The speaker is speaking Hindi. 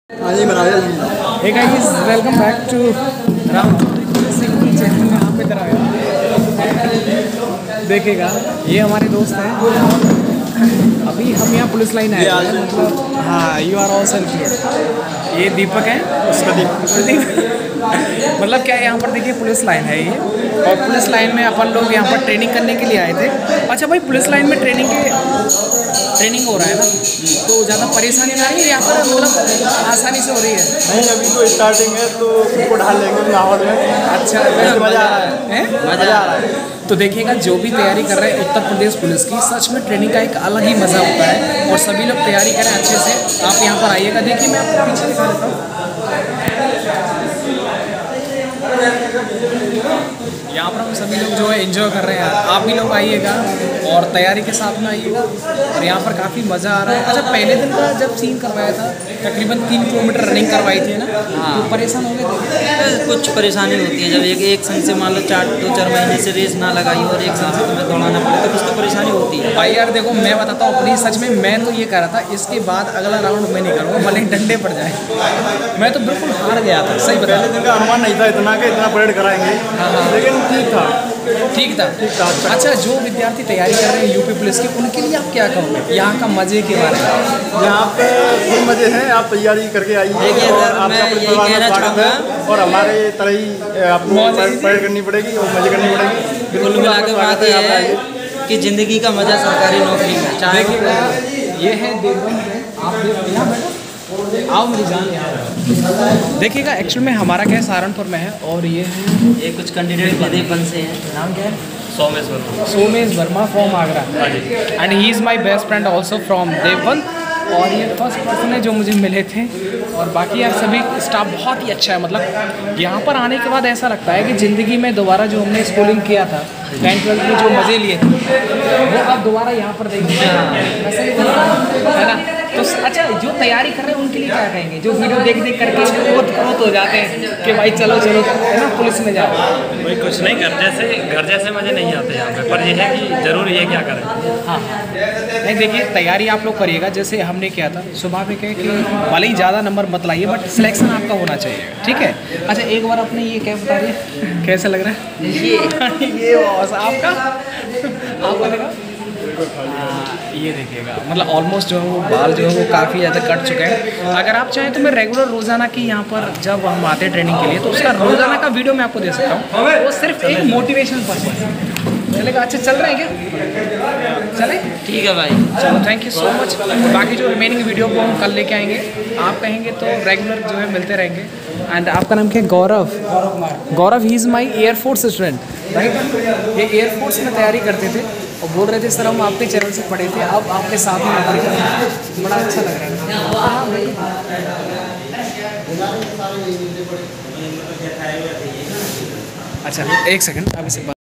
हाँ जी बनाया। Hey guys, welcome back to round simple channel में आप इधर आए। देखिएगा ये हमारे दोस्त हैं। अभी हम यहाँ पुलिस लाइन आए हैं, मतलब हाँ, यू आर ऑल्सो इंक्लूडेड। ये दीपक है, प्रदीप मतलब क्या है, यहाँ पर देखिए पुलिस लाइन है ये, और पुलिस लाइन में अपन लोग यहाँ पर ट्रेनिंग करने के लिए आए थे। अच्छा भाई, पुलिस लाइन में ट्रेनिंग हो रहा है ना, तो ज़्यादा परेशानी नहीं है यहाँ पर, मतलब आसानी से हो रही है? नहीं, अभी तो स्टार्टिंग है तो उनको ढाल लेंगे माहौल में। अच्छा, मज़ा आ रहा है, मज़ा आ रहा है। तो देखिएगा, जो भी तैयारी कर रहे हैं उत्तर प्रदेश पुलिस की, सच में ट्रेनिंग का एक अलग ही मज़ा होता है, और सभी लोग तैयारी करें अच्छे से। आप यहाँ पर आइएगा, देखिए मैं आपको पीछे दिखा देता हूँ। यहाँ पर हम सभी लोग जो है एंजॉय कर रहे हैं। आप भी लोग आइएगा और तैयारी के साथ में आइएगा, और यहाँ पर काफ़ी मज़ा आ रहा है। अच्छा, पहले दिन का जब सीन करवाया था, तकरीबन 3 किलोमीटर रनिंग करवाई थी ना? हाँ। तो परेशान हो गए थे? कुछ परेशानी होती है जब एक संग से मान लो 2-4 महीने से रेस ना लगाई और एक संग से तुम्हें दौड़ाना पड़े तो कुछ तो परेशानी होती है भाई। यार देखो, मैं बताता हूँ अपनी, सच में मैं तो ये कह रहा था इसके बाद अगला राउंड मैं नहीं करूँगा, भले ही डंडे पड़ जाए। मैं तो बिल्कुल हार गया था, सही बता। पहले दिन का अनुमान नहीं था इतना कि इतना परेड कराएंगे। हाँ, लेकिन ठीक था। अच्छा, जो विद्यार्थी तैयारी कर रहे हैं यूपी पुलिस की, उनके लिए आप क्या कहोगे यहाँ का मज़े के बारे में? यहाँ पे फुल मज़े हैं, आप तैयारी करके आइए। देखिए, अगर मैं यही कहना चाहूँगा, और हमारे तरह ही आपको परेड करनी पड़ेगी और मज़े करनी पड़ेगी। कुल मिला के बात यह है कि ज़िंदगी का मज़ा सरकारी नौकरी में। देखिए, ये है देवबंद, आप यहाँ बैठो, आओ मेरी जान यहाँ। देखिएगा, एक्चुअल में हमारा क्या सहारनपुर में है, और ये है, ये कुछ कैंडिडेट देवबंद से हैं। नाम क्या है? Somesh Verma from Agra, and he is my best friend also from Deoband. और ये फर्स्ट पर्सन है जो मुझे मिले थे, और बाकी यार सभी स्टाफ बहुत ही अच्छा है। मतलब यहाँ पर आने के बाद ऐसा लगता है कि ज़िंदगी में दोबारा जो हमने स्कूलिंग किया था 10th-12th में, जो मज़े लिए थे, वो अब दोबारा यहाँ पर देखेंगे, है ना? तो अच्छा, जो तैयारी कर रहे हैं उनके लिए क्या कहेंगे, जो वीडियो देख करके ओत हो जाते हैं कि भाई चलो चलो, है ना, पुलिस में जाओ? कोई कुछ नहीं कर, जैसे घर जैसे मज़े नहीं आते यहाँ पे, पर यह है कि ज़रूर ये क्या करें। हाँ, नहीं देखिए, तैयारी आप लोग करिएगा जैसे हमने किया था। स्वाभाविक है कि भले ही ज़्यादा नंबर मत लाइए, बट सिलेक्शन आपका होना चाहिए, ठीक है? अच्छा, एक बार अपने ये क्या बता रही, कैसा लग रहा है ये बॉस आपका लगा? ये देखिएगा, मतलब ऑलमोस्ट जो है वो बाल जो है वो काफ़ी ज़्यादा कट चुके हैं। अगर आप चाहें तो मैं रेगुलर रोज़ाना की यहाँ पर जब हम आते हैं ट्रेनिंग के लिए, तो उसका रोज़ाना का वीडियो मैं आपको दे सकता हूँ। वो सिर्फ एक मोटिवेशन पर्पज चलेगा। अच्छा, चल रहे हैं क्या? चले, ठीक है भाई, चलो, थैंक यू सो मच। बाकी जो रिमेनिंग वीडियो को हम कल लेके आएंगे, आप कहेंगे तो रेगुलर जो है मिलते रहेंगे। एंड आपका नाम क्या है? Gaurav he is my air force student, right? ये एयरफोर्स में तैयारी करते थे और बोल रहे थे सर हम आपके चैनल से पढ़े थे, अब आपके साथ में नौकरी कर रहे हैं। बड़ा अच्छा लग रहा है। अच्छा, एक सेकंड, अभी से